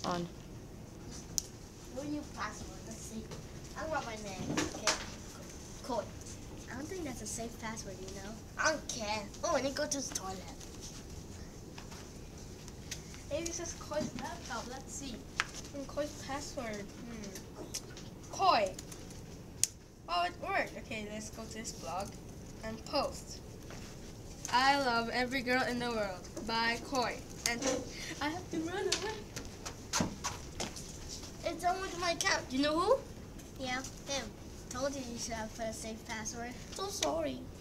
on. What new password? Let's see. I want my name. Okay. Koi. I don't think that's a safe password, you know. I don't care. Oh, I need to go to the toilet. Maybe this is Koi's laptop. Let's see. Koi's password. Koi. Oh, it worked. Okay, let's go to this blog and post. I love every girl in the world by Koi. And I have to run away. It's on with my account. Do you know who? Yeah, him. Told you you should have put a safe password. So sorry.